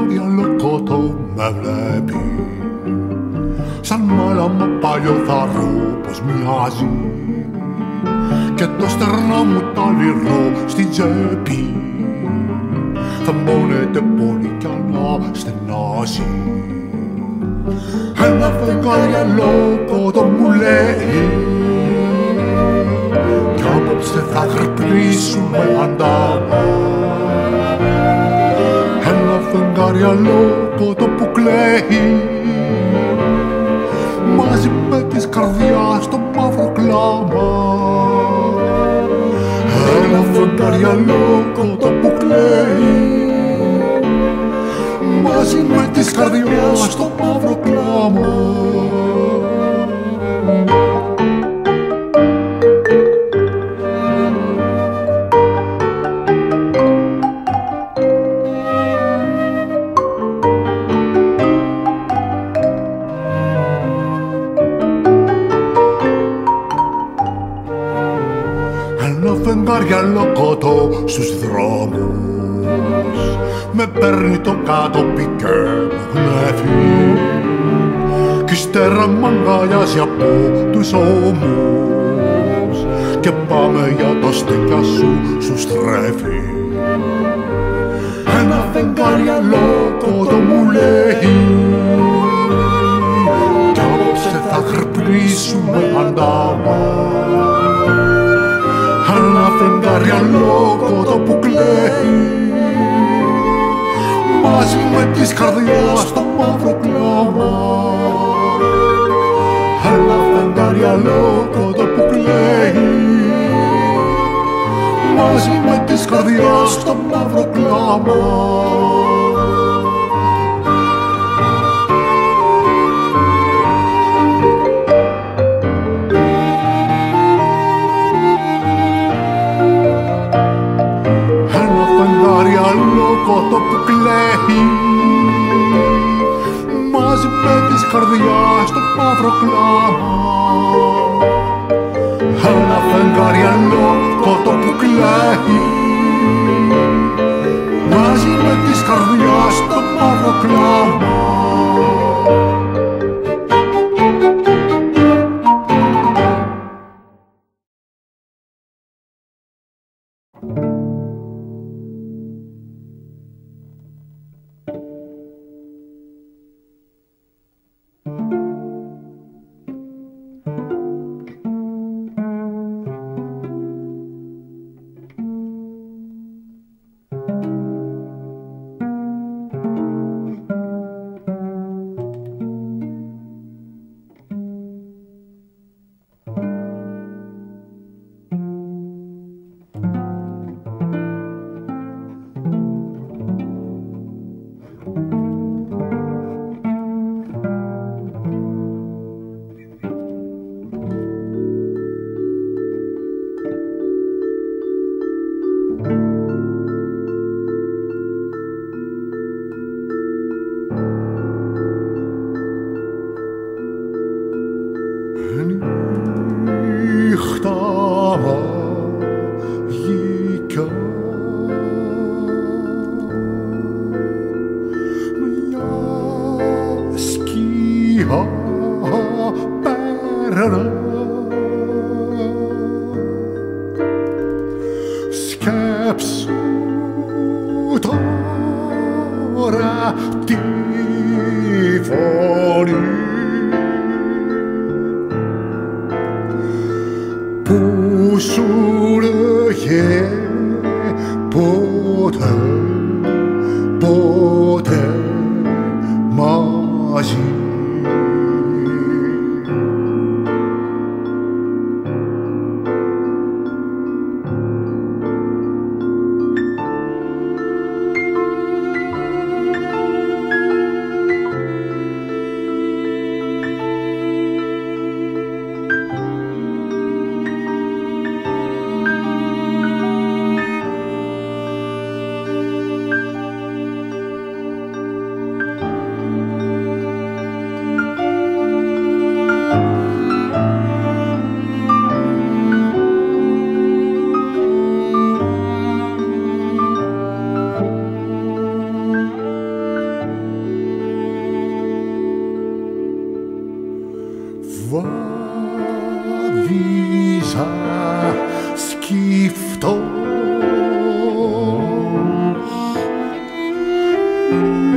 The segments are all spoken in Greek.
φεγγαριαλοκότο με βλέπει σαν μάλαμα παλιό θαρρό πως μοιάζει και το στερνό μου το λιρό στην τσέπη θα μπώνεται πολύ κι να στενάζει. Ένα φεγγαριαλοκότο μου λέει κι απόψε θα γρυπνήσουμε αντάμα. Ένα φεγγαριαλοκότο που κλαίει μαζί με της καρδιάς το μαύρο κλάμα. Ένα φεγγαριαλοκότο που κλαίει μαζί με της καρδιάς το μαύρο κλάμα. Φεγγαριαλοκότο στους δρόμους με παίρνει το κάτωπι και μου γνέφει κι ύστερα μ' αγκαλιάζει από τους ώμους και πάμε για το στέκια σου στρέφει. Ένα φεγγαριαλοκότο μου λέει κι απόψε θα γρυπνήσουμε αντάμα. Ένα φεγγαριαλοκότο που κλαίει μαζί με της καρδιάς το μαύρο κλάμα. Ένα φεγγαριαλοκότο που κλαίει μαζί με της καρδιάς το μαύρο κλάμα. Φεγγαριαλοκότο που κλαίει μαζί με της καρδιάς το μαύρο κλάμα. Ένα φεγγαριαλοκότο που κλαίει μαζί με της καρδιάς το μαύρο κλάμα.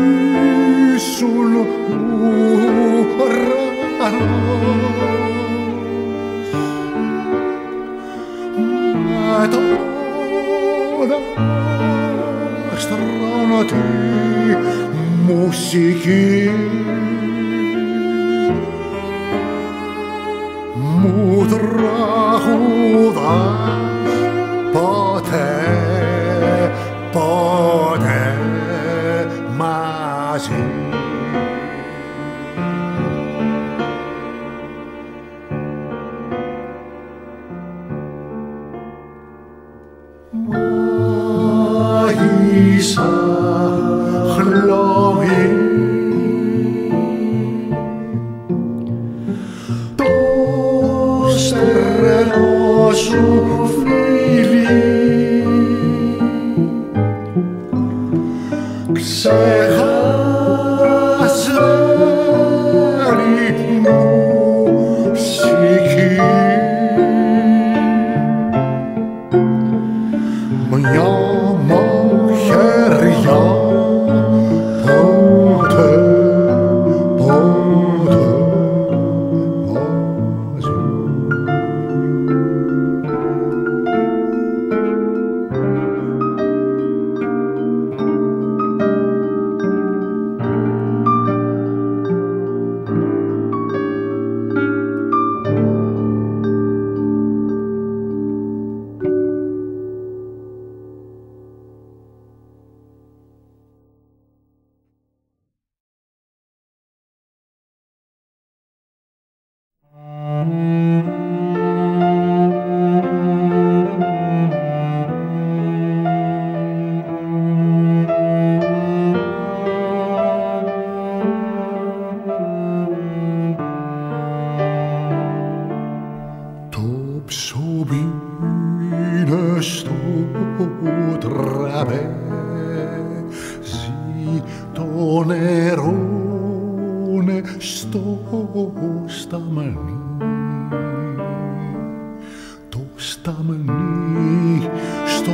ήσουν ουρανός με τον άστρον τη μουσική μου τραγουδάς ποτέ, ποτέ μαζί. Μάγισσα χλωμή το στερεό σου φίλι ξεχασμένη μουσική μια μαχαιριά ποτέ, ποτέ μαζί. Το ψωμί είναι στο τραπέζι, το νερό είναι στο σταμνί, το σταμνί στο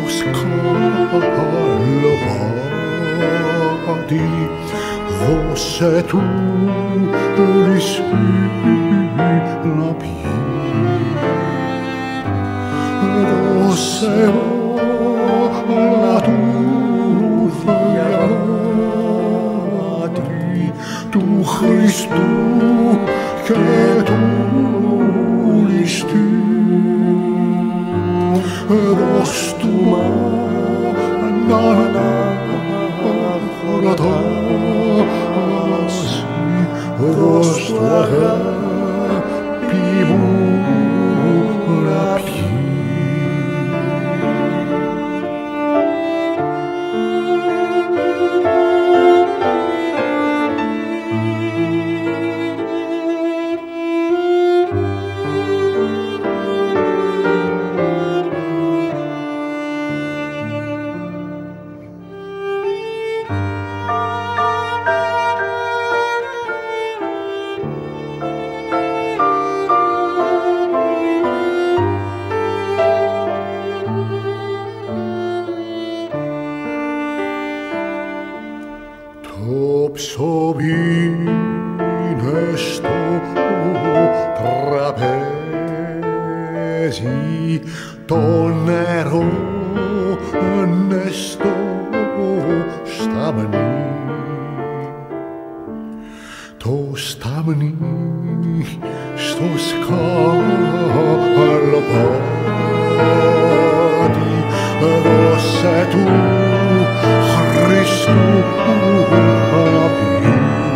σκαλοπάτι. Δώσε του λυσί να πιει, δώσε όλα του διαμάτι του Χριστού και του ληστή. Δώσ' του μάνα χωρατάσει, δώσ' του αγάπη μου να πιει. Το ψωμί είναι στο τραπέζι, το νερό είναι στο σταμνί, το σταμνί στο σκαλοπάτι. Δώσε του Χριστού να πιει,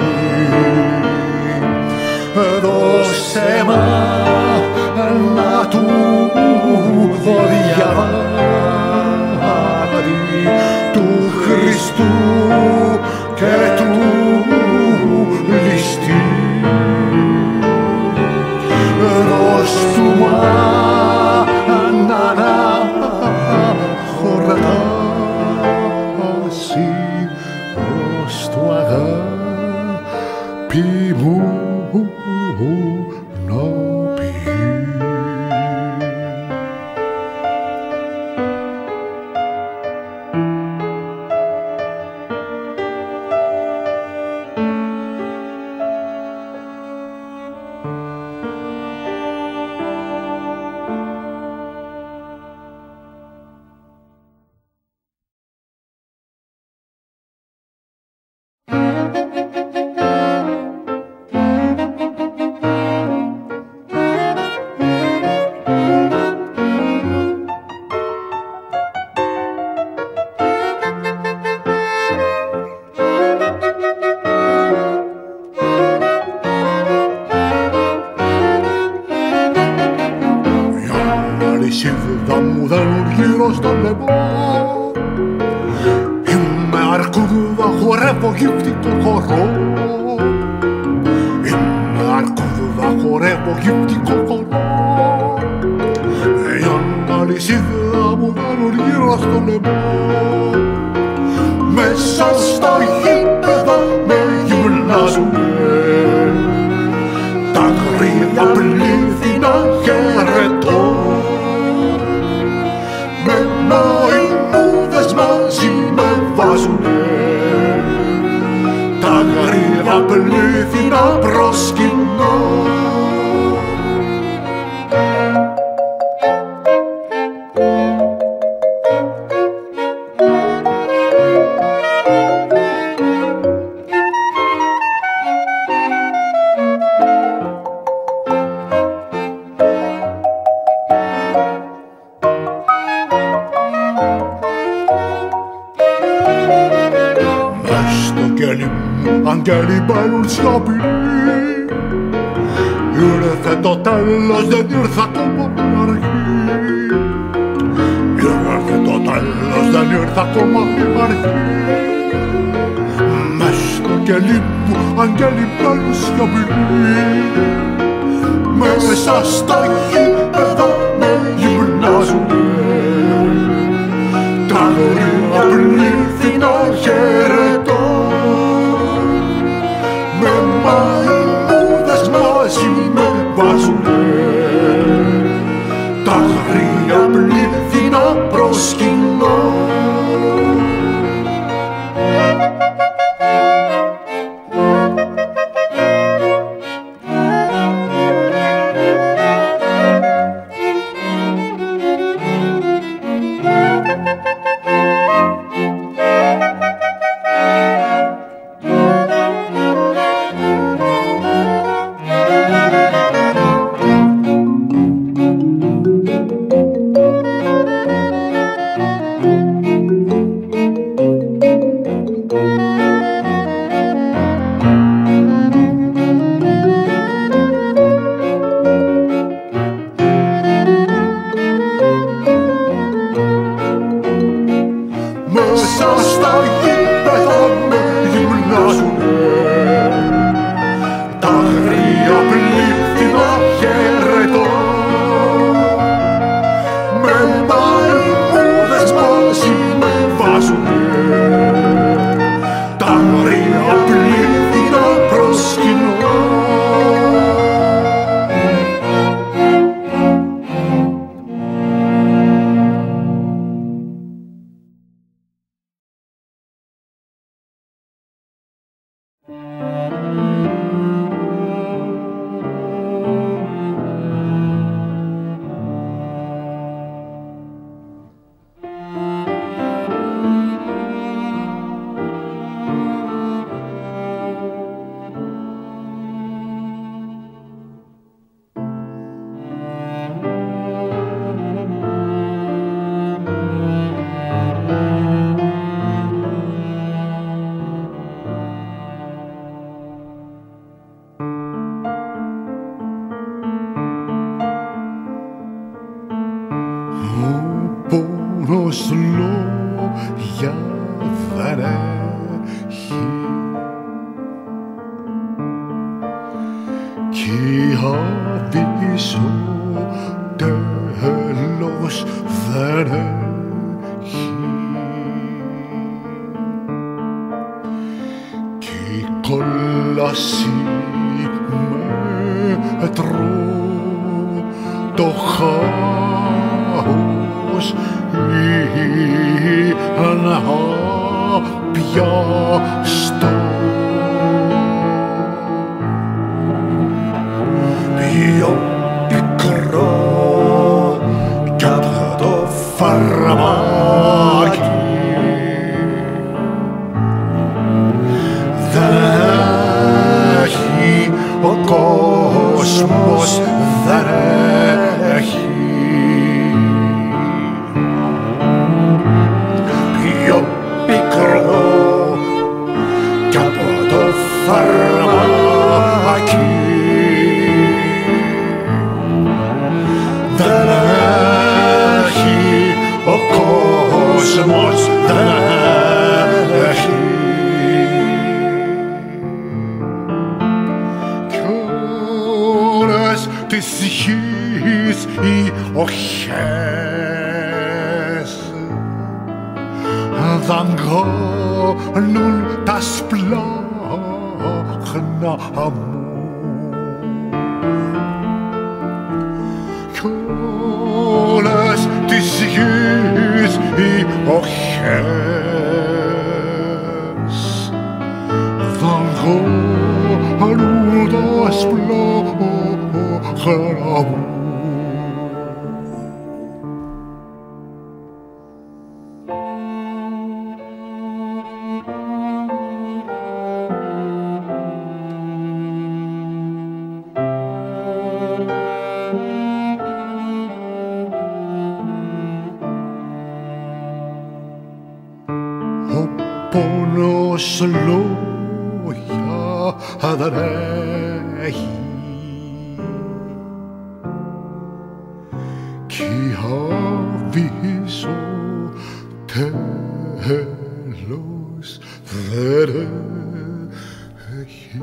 δώσε μάνα του διαμάτι του Χριστού και του ληστή. Δώσ' του μάνα να χωρατάσει, δώσ' του αγάπη μου να πιει. γύφτικο χορό. Είναι αρκούδα χορεύω γύφτικο χορό. Η αλυσίδα μου βάλουν γύρω στο λαιμό. Μέσα στα γήπεδα με γυμνάζουνε. Τα αγρία πλήθυνα χαιρετώ. Με μαϊμούδες μαζί με βάζουνε. Τα αγρία πλήθυνα προσκυνώ. Αγγέλοι μπαίνουν σιωπηλοί. Ήρθε το τέλος, δεν ήρθε ακόμα η αρχή. Ήρθε το τέλος, δεν ήρθε ακόμα η αρχή. Μες στο κελί μου αγγέλοι μπαίνουν σιωπηλοί. Μέσα στα γήπεδα με γυμνάζουνε. Τα αγρία πλήθυνα χαιρετώ. Με μαϊμούδες μαζί με βάζουνε. Τα αγρία πλήθυνα προσκυνώ. πόνος λόγια δεν έχει κι αβυσό τέλος δεν έχει κι η κόλαση μέτρο το χάος είναι άπιαστο. Πιο πικρό κι απ' το φαρμάκι δεν έχει ο κόσμος, δεν έχει. Πιο πικρό κι από το φαρμάκι δεν έχει ο κόσμος, δεν έχει. οχές δαγκώνουν τα σπλάχνα μου κι όλες της γης οι οχές δαγκώνουν τα σπλάχνα μου. Ο πόνος λόγια δεν έχει κι η αβύσσο τέλος δεν έχει.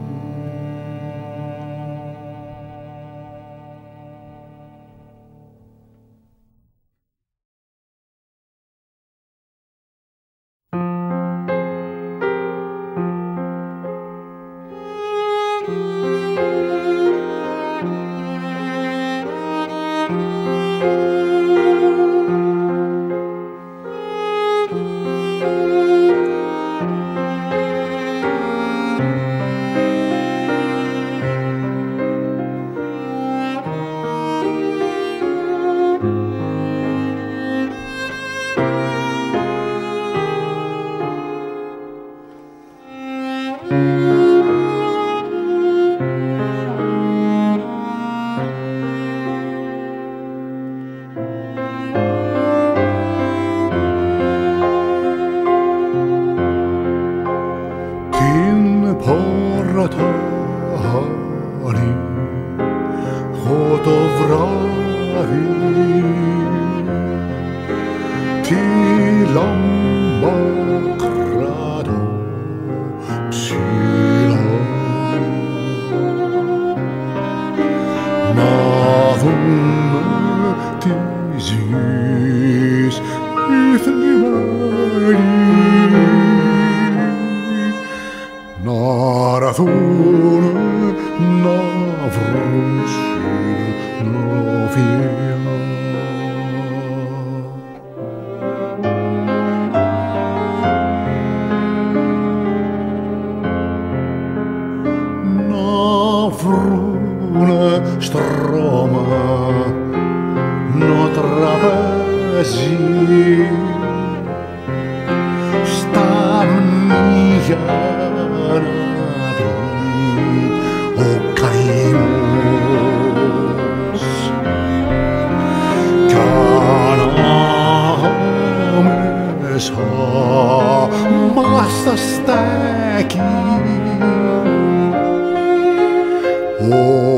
Πορτάρι έχω το βράδυ τη λάμπα κρατώ ψηλά να δούμε τη ζεις η θλιμμένη να ραθούν να βρουν συνοφία. Να βρουνε στρώμα να τραπέζι στα μνήγια να πει ο καημός κι ανάμεσα μας θα στέκει ο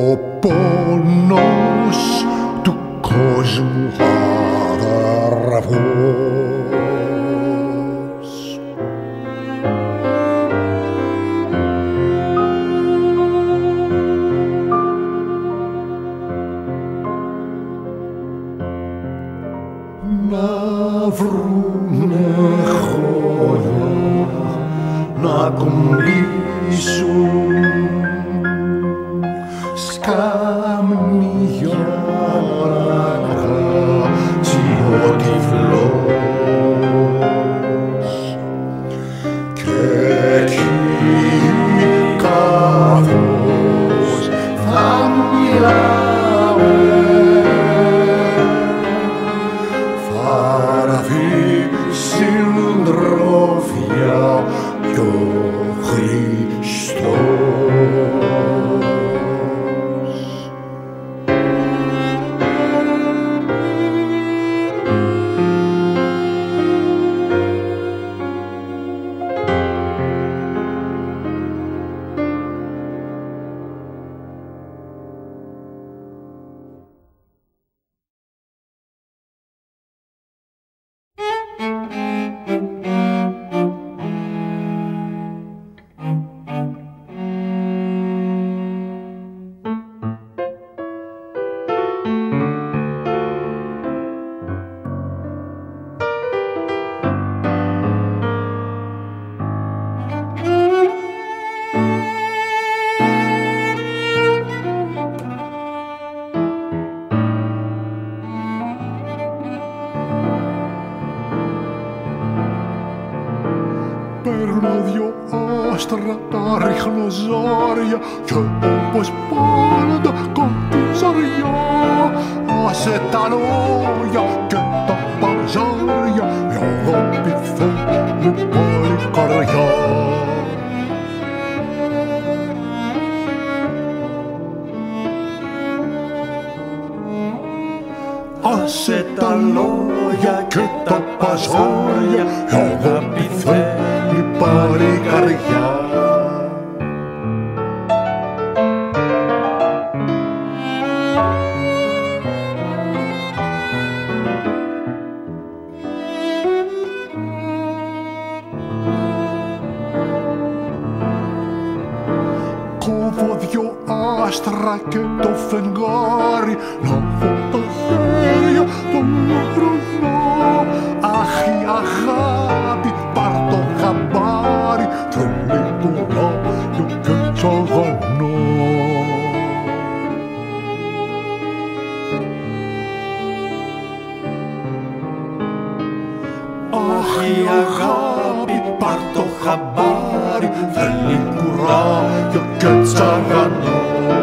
πόνος του κόσμου αδερφός. Να βρουνε χώια να κομπήσουν ρίχνω ζόρια και όπως πάντα κάτι ζαριά. Άσε τα λόγια και τα παζάρια, η αγάπη θέλει πάλι καρδιά. Άσε τα λόγια και τα παζάρια, η αγάπη θέλει πάλι καρδιά. Κόβω δυο άστρα και το φεγγάρι, να έχω τα χέρια των χρονών. Αχ, η αγάπη, πάρ' το χαμπάρι, θέλει κουράγιο και τσαγανό. Αχ, η αγάπη, πάρ' το χαμπάρι, θέλει κουράγιο και τσαγανό.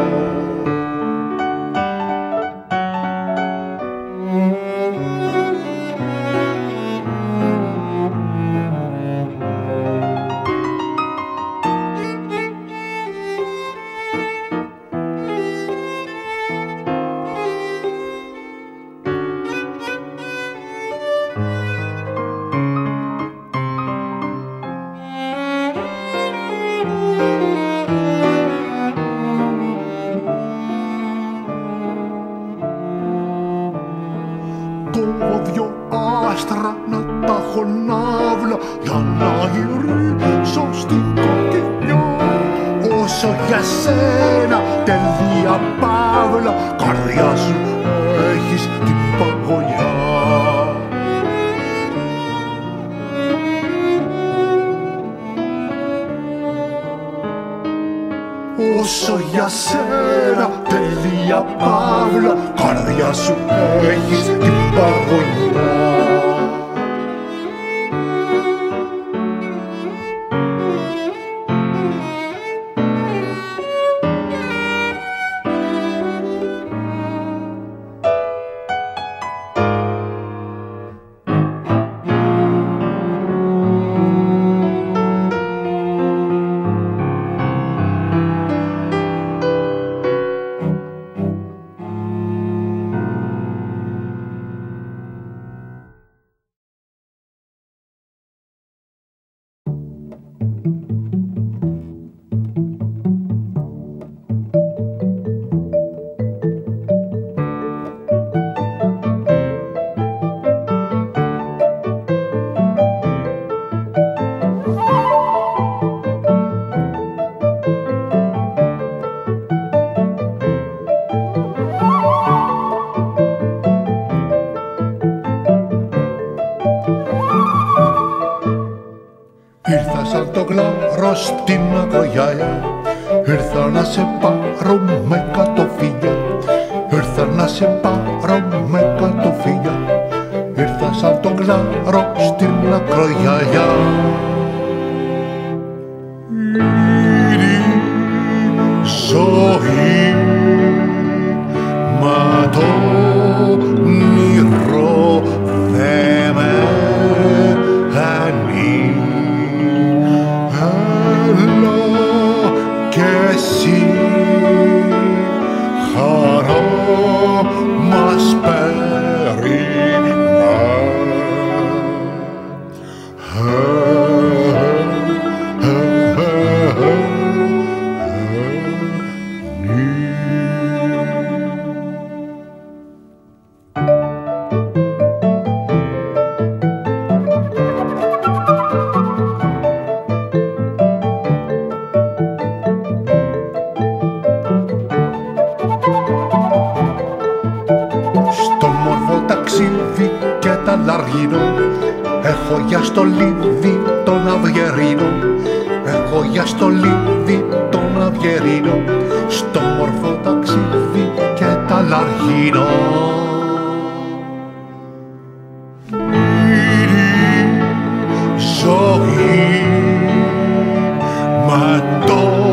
Κόβω δυο άστρα να τα έχω ναύλα, για να γυρίσω στην κοκκινιά. Όσο για σένα τελεία παύλα, καρδιά σου έχεις την παγωνιά. Όσο για σένα τελεία παύλα, καρδιά σου έχεις την παγωνιά. Ήρθα σαν το γλάρο στην ακρογιάλια, ήρθα να σε πάρω με κατοφύγια. Ήρθα να σε πάρω με κατοφύγια, ήρθα σαν το γλάρο στην ακρογιάλια. Είναι ζωή, μα το όνειρο δε με ανήκει. Κι εσύ χαρά μας περιμά. ταξίδι και τα λαργίνο. Έχω για στολίδι τον Αυγερίνο. Έχω για στολίδι τον Αυγερίνο. Στο μορφό ταξίδι και τα λαργίνο. Ζωή, μα το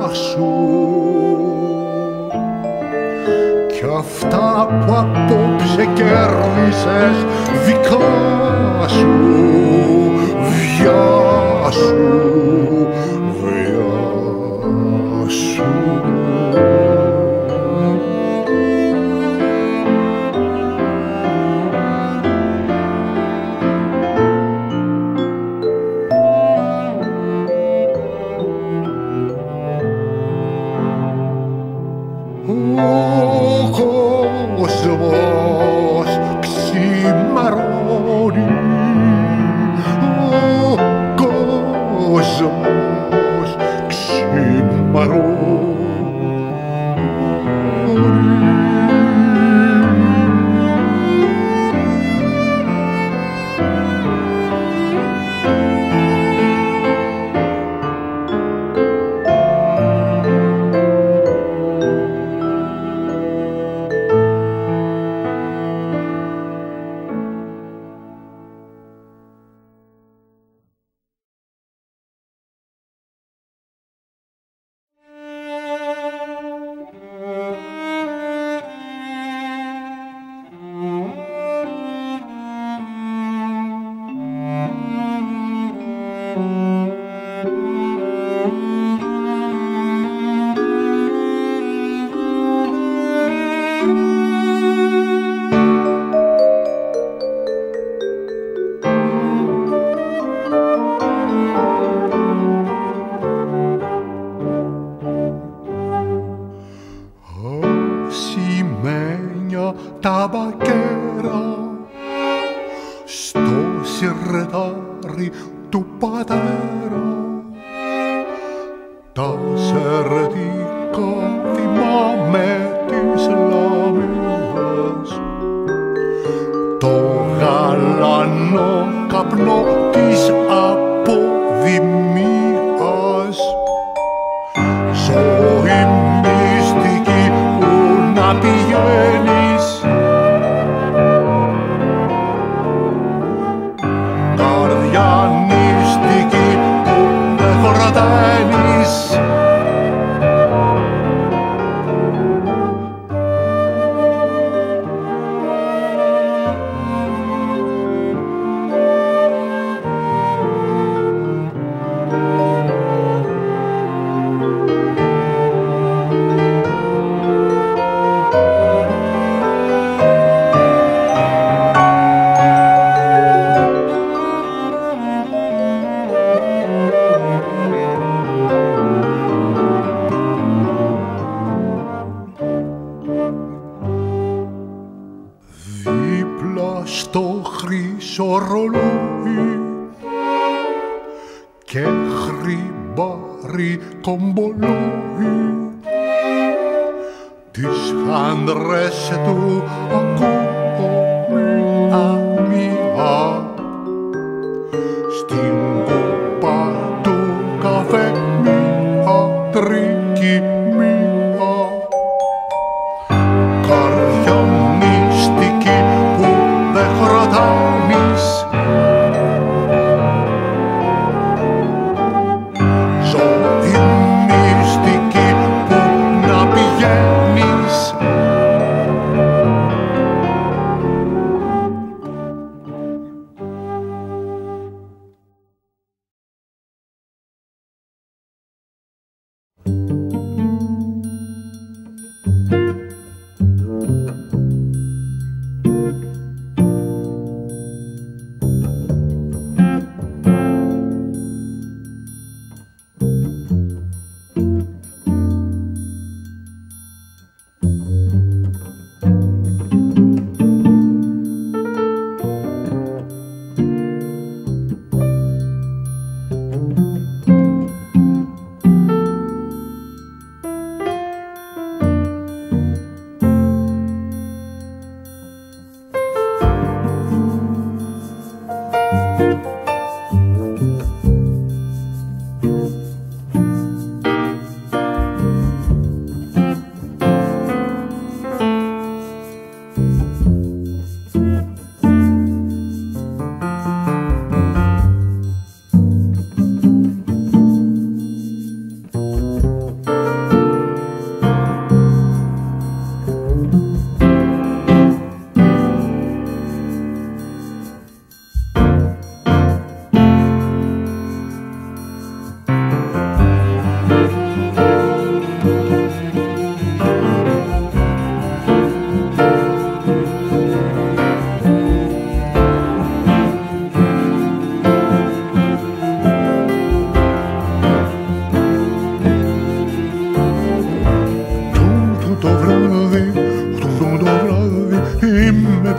σου κι αυτά που απόψε κέρδισες δικά σου, βιά σου, βιά σου. Ο κόσμος ξημερώνει, ο κόσμος ξημερώνει. Τα μπακέρα στο σιρτάρι του πατέρα, τα σερτικά θυμάμαι της λαμίας, το γαλανό καπνό της αποδημίας, ζωή μυστική που να πηγαίνεις, καρδιά νηστική που δεν χορταίνεις. Στο χρυσό ρολόι και χρυμπάρι κομπολόι, τις χάντρες του ακούω μία-μία, στην κούπα του καφέ μία τρίκη μία, καρδιά μυστική που δεν χρωτάνεις, ζωή μυστική που να πηγαίνεις.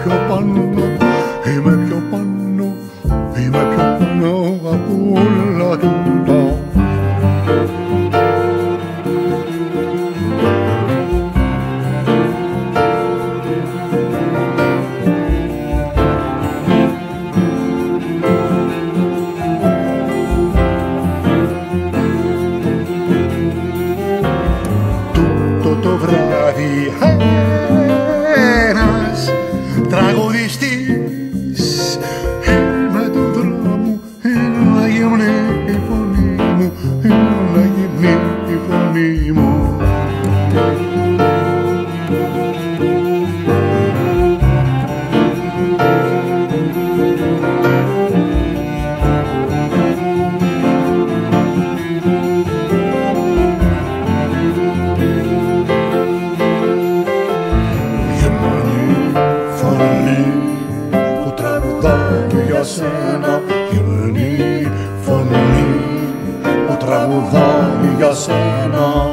πιο πάνω, είμαι πιο πάνω, είμαι πιο πάνω από όλα τούτα. Το βράδυ ένας τραγουδιστής με τον δρόμο έλα γυμνή η φωνή μου, έλα γυμνή η φωνή μου. Σένα, γυμνή φωνή που τραγουδάει για σένα.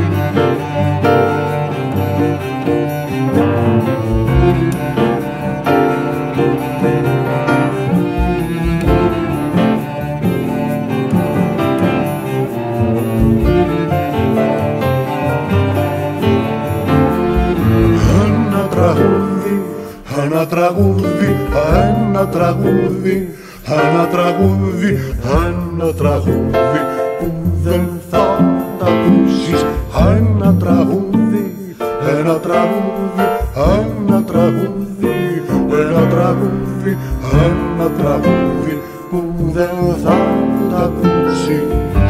Ένα τραγούδι, ένα τραγούδι, ένα τραγούδι, ένα τραγούδι, ένα τραγούδι που δεν θα τα ακούσεις. Ένα τραγούδι, ένα τραγούδι, ένα τραγούδι, ένα τραγούδι, ένα τραγούδι που δεν θα τα ακούσεις.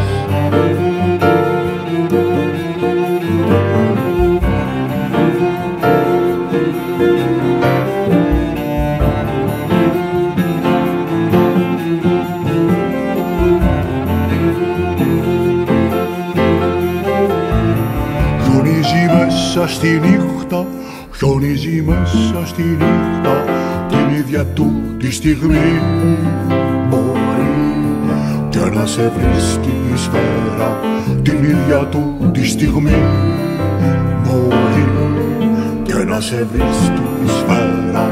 Μέσα στη νύχτα, χιονίζει μέσα στη νύχτα, την ίδια του τη στιγμή μπορεί και να σε βρίσκει η σφαίρα, την ίδια του τη στιγμή μπορεί και να σε βρίσκει η σφαίρα.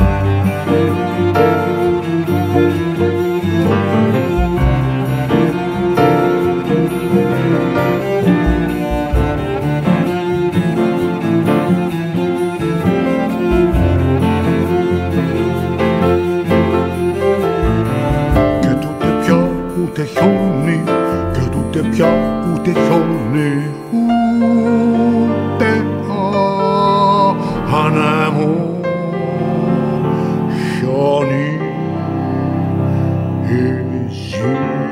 Ούτε χιόνι και ούτε πια ούτε χιόνι, ούτε ανέμο χιόνι εσύ.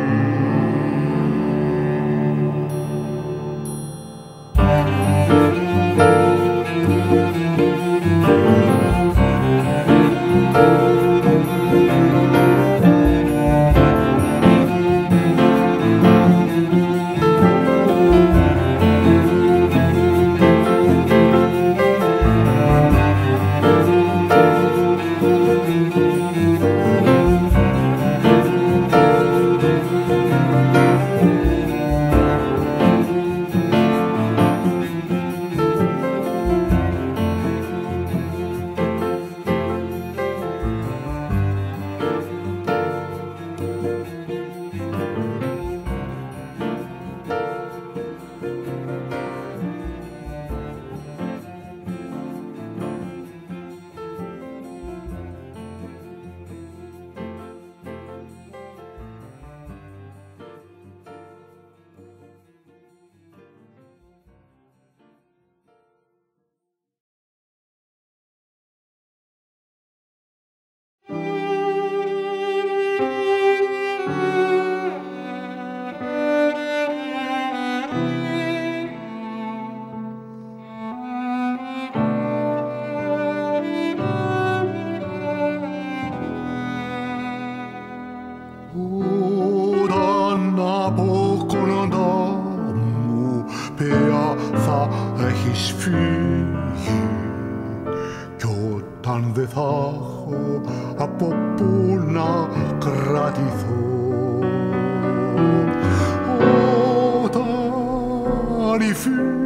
έχεις φύγει κι όταν δεν θα έχω από πού να κρατηθώ, όταν η φύση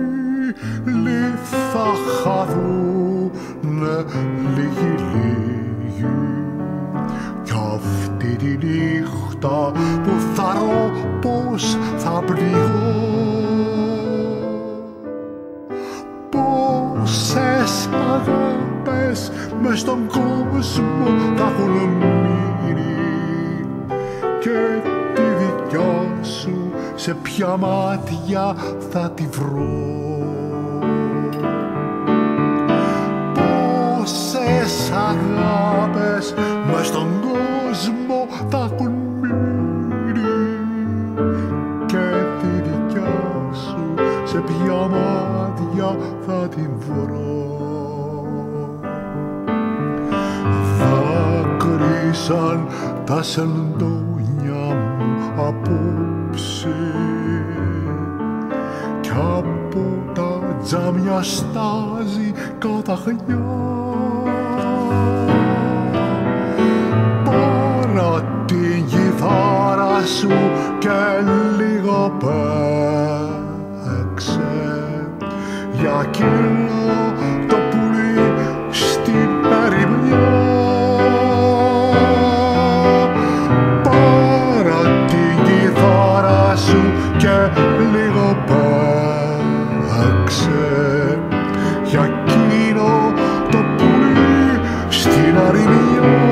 θα χαθούνε λίγοι κι αυτή τη νύχτα που θα ρω πως θα πληγώ. Πόσες αγάπες μες στον κόσμο θα έχουν μείνει και τη δικιά σου σε ποια μάτια θα τη βρω. Πόσες αγάπες μες στον κόσμο θα έχουν μείνει και τη δικιά σου σε ποια μάτια θα την βρω. Δάκρυσαν τα σεντόνια μου απόψε κι από τα τζάμια στάζει καταχνιά. Πάρε την κιθάρα σου και λίγο παίξε για εκείνο το πουλί στην ερημιά. Πάρε την κιθάρα σου και λίγο παίξε για εκείνο το πουλί στην ερημιά.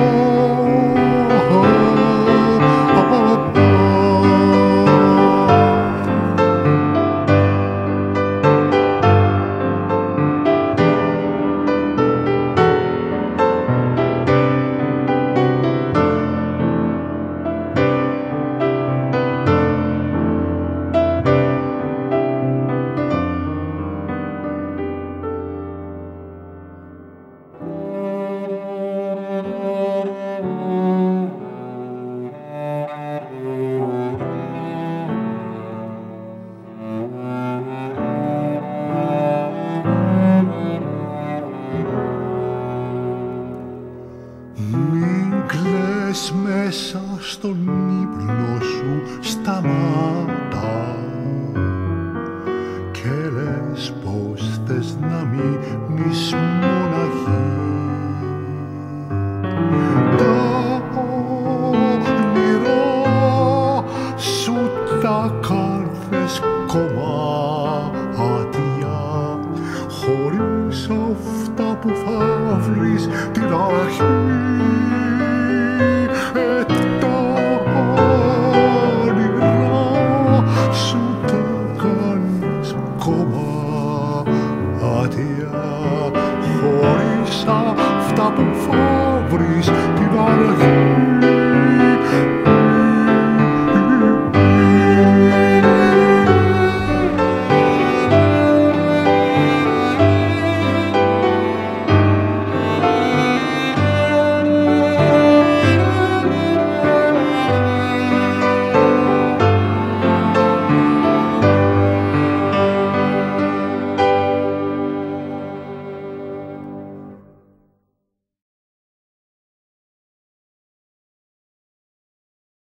Μέσα στον ύπνο σου σταμάτα και λες πως θες να μείνεις μοναχή. Τα όνειρά σου τα κάνθες κομμάτια χωρίς αυτά που θα βρεις την αρχή. Τα όνειρά σου τα κάνεις κομμάτια χωρίς αυτά που θα βρεις την αρχή.